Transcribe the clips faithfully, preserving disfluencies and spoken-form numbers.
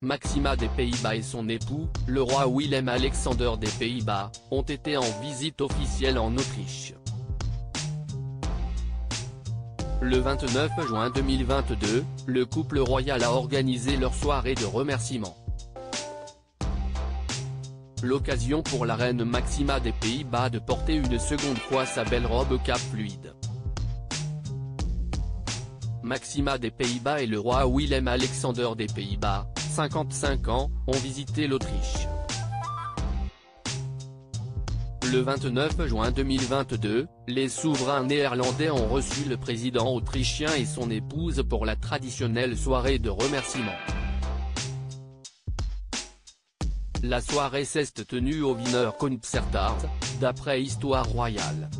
Maxima des Pays-Bas et son époux, le roi Willem-Alexander des Pays-Bas, ont été en visite officielle en Autriche. Le vingt-neuf juin deux mille vingt-deux, le couple royal a organisé leur soirée de remerciements. L'occasion pour la reine Maxima des Pays-Bas de porter une seconde fois sa belle robe cap fluide. Maxima des Pays-Bas et le roi Willem-Alexander des Pays-Bas, cinquante-cinq ans, ont visité l'Autriche. Le vingt-neuf juin deux mille vingt-deux, les souverains néerlandais ont reçu le président autrichien et son épouse pour la traditionnelle soirée de remerciements. La soirée s'est tenue au Wiener Concerthaus, d'après Histoire royale.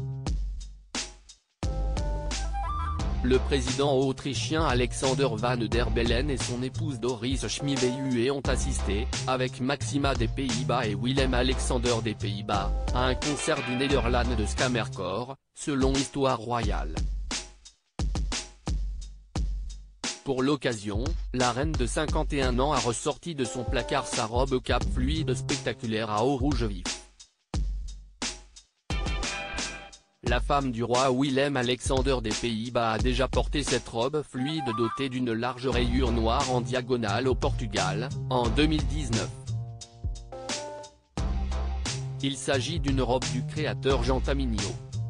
Le président autrichien Alexander Van der Bellen et son épouse Doris Schmidbauer ont assisté, avec Maxima des Pays-Bas et Willem-Alexander des Pays-Bas, à un concert du Nederland de Kamerkoor, selon Histoire royale. Pour l'occasion, la reine de cinquante et un ans a ressorti de son placard sa robe cap fluide spectaculaire à haut rouge vif. La femme du roi Willem-Alexander des Pays-Bas a déjà porté cette robe fluide dotée d'une large rayure noire en diagonale au Portugal, en deux mille dix-neuf. Il s'agit d'une robe du créateur Jean Tamigno.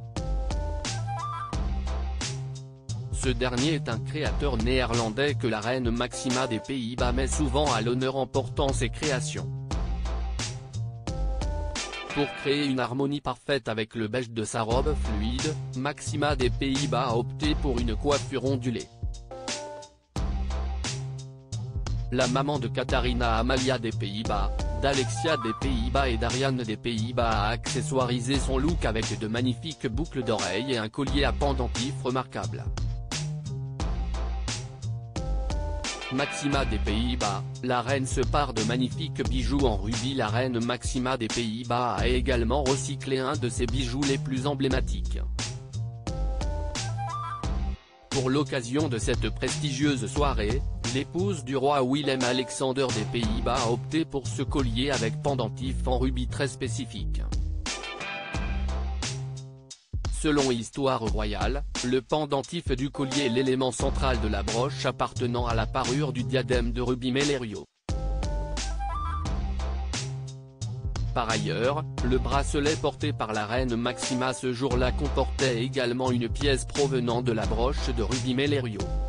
Ce dernier est un créateur néerlandais que la reine Maxima des Pays-Bas met souvent à l'honneur en portant ses créations. Pour créer une harmonie parfaite avec le beige de sa robe fluide, Maxima des Pays-Bas a opté pour une coiffure ondulée. La maman de Katharina Amalia des Pays-Bas, d'Alexia des Pays-Bas et d'Ariane des Pays-Bas a accessoirisé son look avec de magnifiques boucles d'oreilles et un collier à pendentif remarquable. Maxima des Pays-Bas, la reine se pare de magnifiques bijoux en rubis. La reine Maxima des Pays-Bas a également recyclé un de ses bijoux les plus emblématiques. Pour l'occasion de cette prestigieuse soirée, l'épouse du roi Willem-Alexander des Pays-Bas a opté pour ce collier avec pendentif en rubis très spécifique. Selon Histoire royale, le pendentif du collier est l'élément central de la broche appartenant à la parure du diadème de rubis Mellerio. Par ailleurs, le bracelet porté par la reine Maxima ce jour-là comportait également une pièce provenant de la broche de rubis Mellerio.